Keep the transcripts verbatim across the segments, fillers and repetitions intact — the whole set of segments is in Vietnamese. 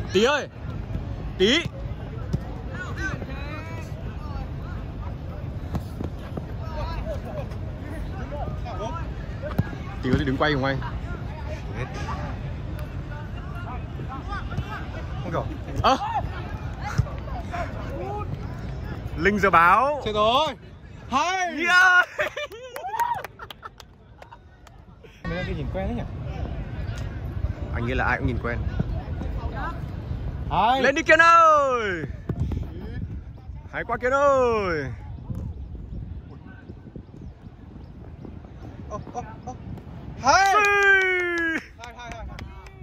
Tí ơi, Tí. Tí có thể đứng quay không anh? Không kiểu. Ơ à. Linh giờ báo. Chết rồi. Hay. Yeah. Mấy cái nhìn quen đấy nhỉ? Anh nghĩ là ai cũng nhìn quen. Hay. Lên đi Kiên ơi. Hay quá Kiên ơi. Ô, ô, ô. Hay. Hay, hay, hay, hay.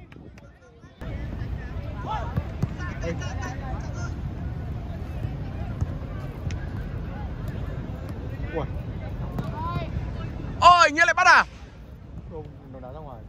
Ui. Ôi, Nghĩa lại bắt à? Không, nó đá ra ngoài.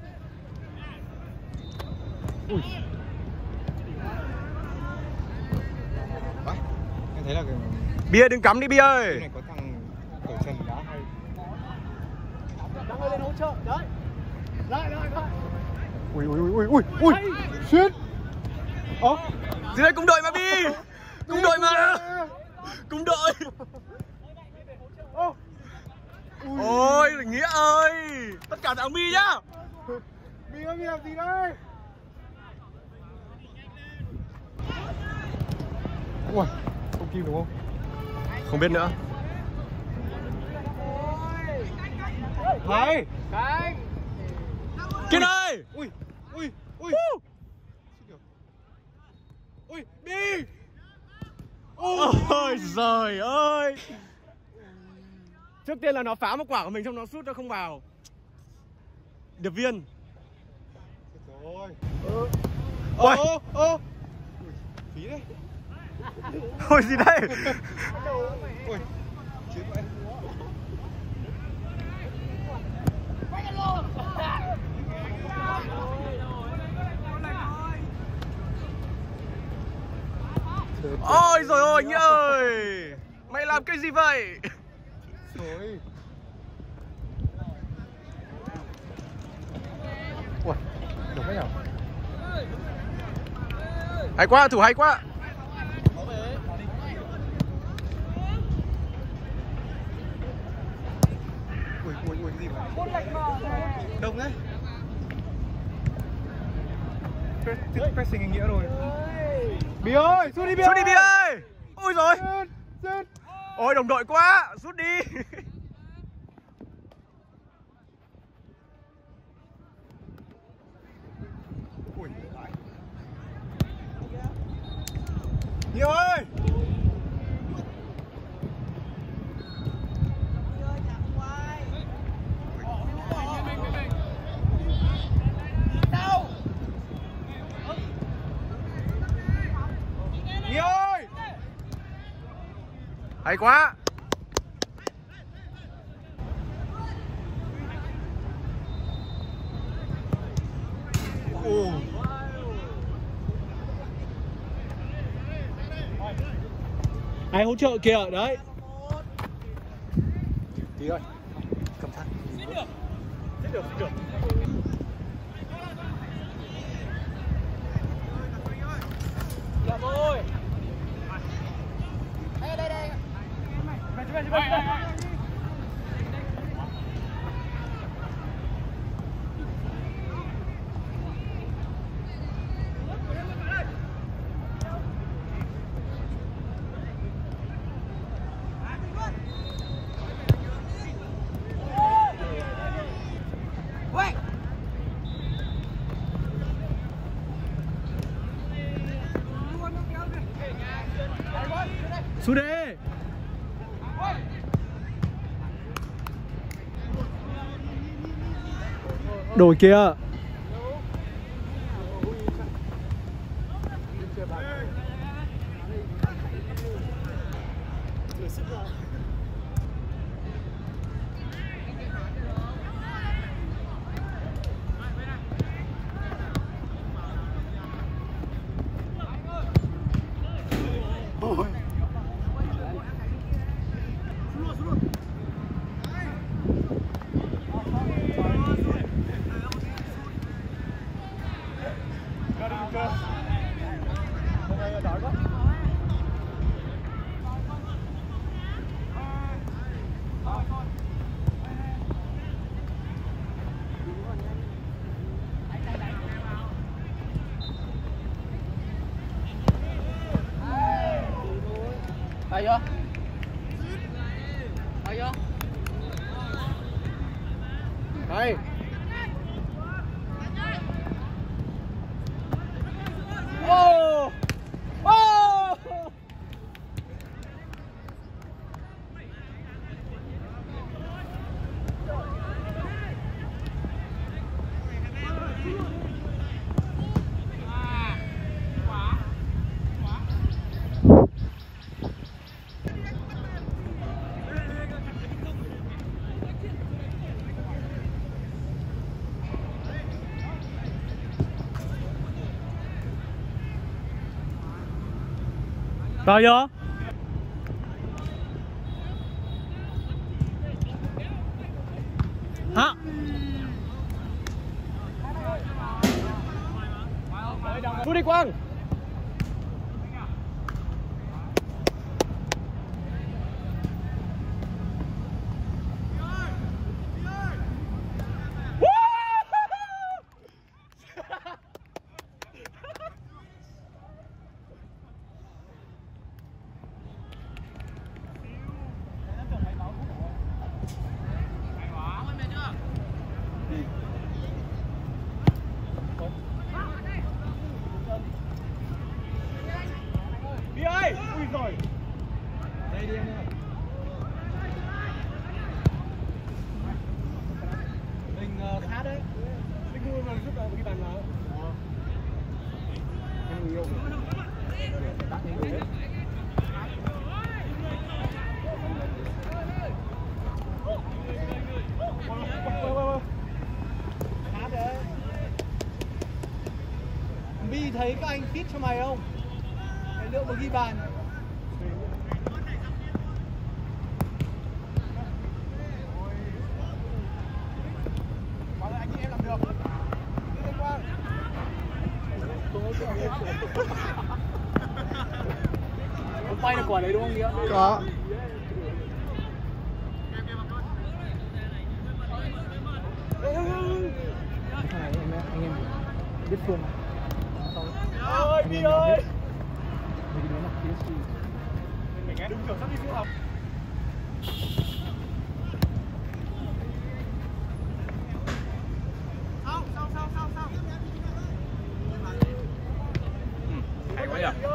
Ui. Đấy, em thấy là cái... Bia đừng cắm đi Bia ơi. Cái này có thằng cởi chân đá hay. Đang lên hỗ trợ, đấy. Lại, lại, lại. Ui, ui, ui, ui, ui, shit. Ơ, Dưới đây cùng đội mà Bi. Cùng đội mà. Cùng đội. Ôi, Nghĩa ơi. Tất cả thằng Bi nhá. Bi ơi, Bi làm gì đây? Ui, không kim đúng không? Không biết nữa. Hay. Kiên ơi. Ui, ui, ui. Ui, Bi. Ôi giời ơi. Trước tiên là nó phá một quả của mình, xong nó sút nó không vào. Điệp viên. Rồi. Ôi. Ô, ô. Phí đấy. Ôi gì đây? Ui, chết vậy. Ôi rồi ôi Nghĩa ơi. Mày làm cái gì vậy? Rồi. Ui, được cái nào? Hay quá, thủ hay quá. Ui, ui, ui, cái gì vậy? Đông đấy. Pressing ý nghĩa rồi. Bi ơi, sút đi Bi ơi. Sút đi Bi ơi. Ôi rồi. Sút, sút. Ôi đồng đội quá, sút đi. Ui. Bi ơi. Bi ơi. Hay quá. Ồ. Ai hỗ trợ kìa, đấy. Tí ơi. Cầm thắt. Xích được. Xích được, xích được. Dạ thôi. Đây, đây, đây. Về, về, về, về. Sút đi. Đổi kìa. Đây. Oh! Oh! Vào vô. Hả? Cú đi Quang. Bi ơi, ui rồi. Đây đi em ơi. Mình khá đấy. Mình vui mà giúp đỡ cái bàn nào. Em người yêu. Đặt người yêu. Khá đấy. Bi thấy các anh fit cho mày không? Mày lượng mà ghi bàn. Bảo là anh chị em làm được. Đi Quang. Ông quay được quả đấy đúng không Nghĩa? Có. Này em anh em biết phương. Ơi Bi ơi. Mấy cái đứa mặc pê ét giê. Mình nghe đúng kiểu sắp đi phiếu học. Sao sao sao sao sao. Hay quá nhỉ.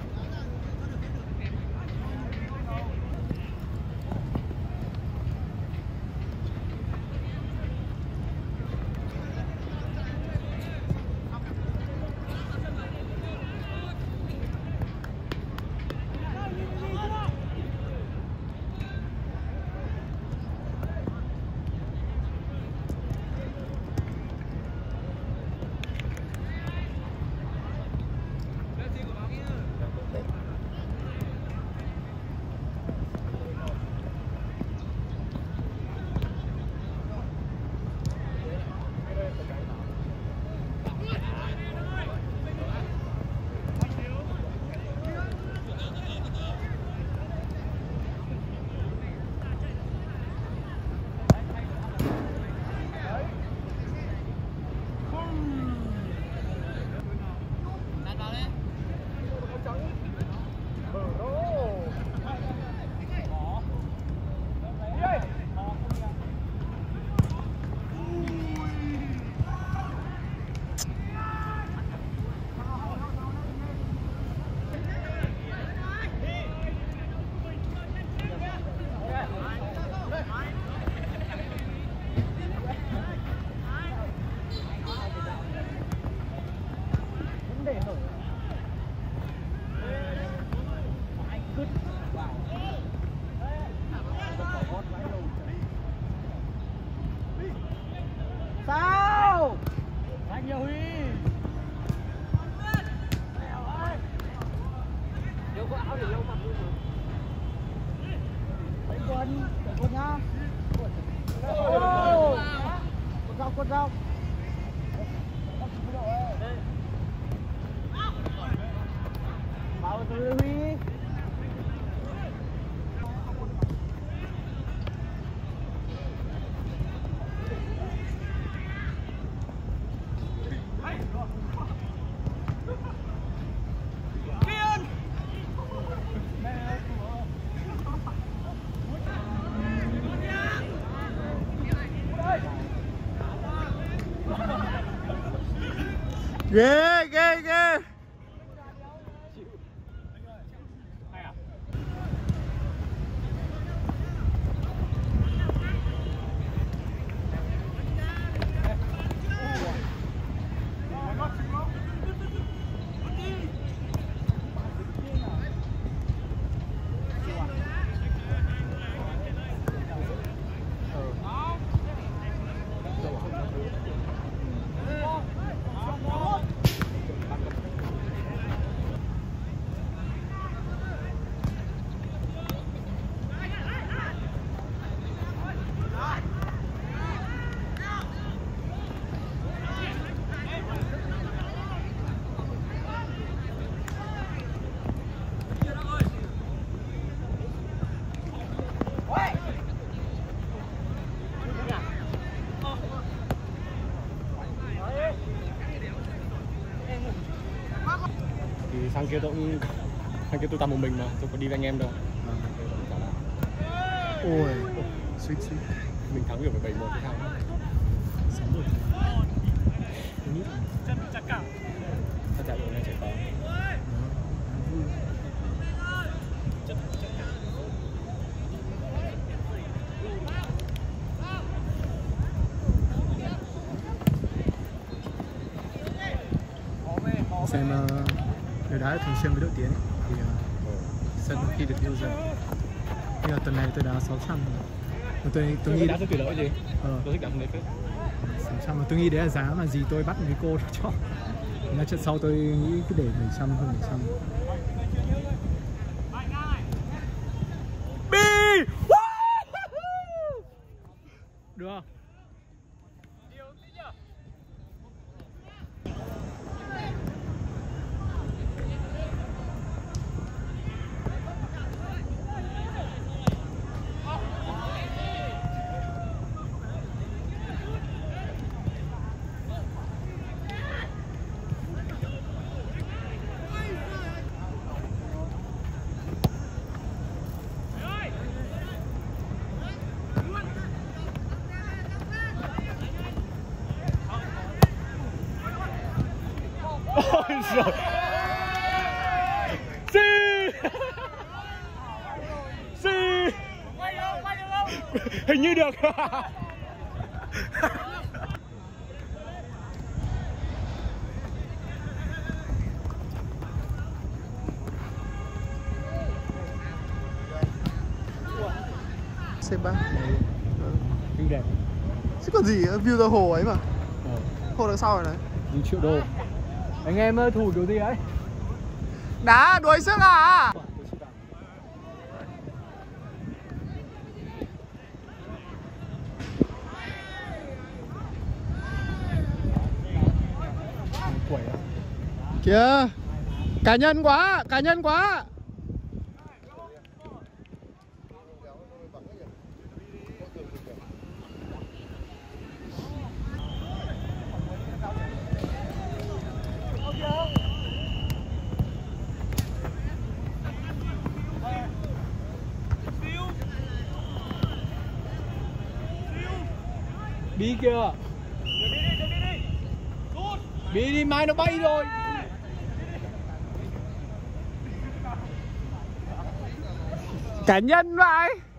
Sao? Anh yêu Huy. Nếu có áo thì lâu mặc luôn rồi. Đánh quân, đánh quân nhá. Quân dao, quân dao. Bảo từ Huy. Ghê ghê ghê. Thì sang kia tôi cũng sang kia tôi tắm một mình mà, tôi có đi với anh em đâu. Ôi, suýt suýt. Mình thắng được với bảy một thì sao? Sống rồi. Chân chặt cả. Thật chạy rồi này chạy to. Xem uh, người đá thường xuyên với đội Tiến ấy, thì uh, sân khi được yêu dần. Nhưng mà tuần này tôi đá sáu trăm mà tôi tôi nghĩ đá rất thủy lợi gì? Ờ. Tôi thích đá đấy phết. sáu trăm mà tôi nghĩ đấy là giá mà gì tôi bắt với cô cho. Nên trận sau tôi nghĩ cứ để bảy trăm hơn bảy trăm. Bi! Được không? Ôi giời. Si. Si. Hình như được. xê ba. View đẹp. Chứ còn gì, view ra hồ ấy mà. Ờ. Hồ đằng sau này này. Một triệu đô. Anh em thủ kiểu gì ấy? Đá đuổi sức à? Quẩy à? Kìa. Cá nhân quá, cá nhân quá. Bi kìa. Bi đi, mai nó bay rồi. Cá nhân vậy.